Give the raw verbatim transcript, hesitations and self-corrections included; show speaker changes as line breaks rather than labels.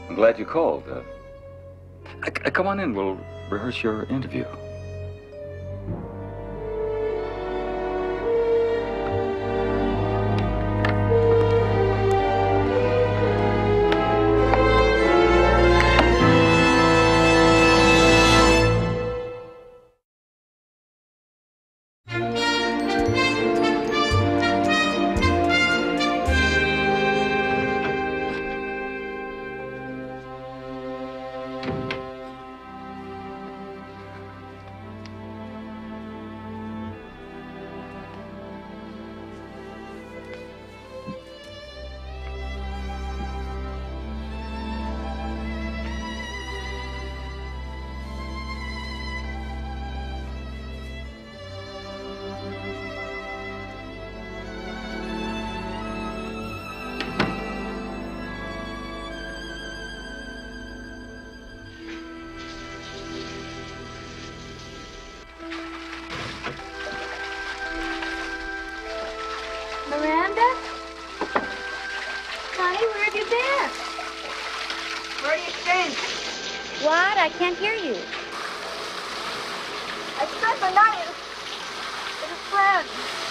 I'm glad you called. Uh, uh, come on in. We'll rehearse your interview.
What? I can't hear you.
I spent the night with a friend.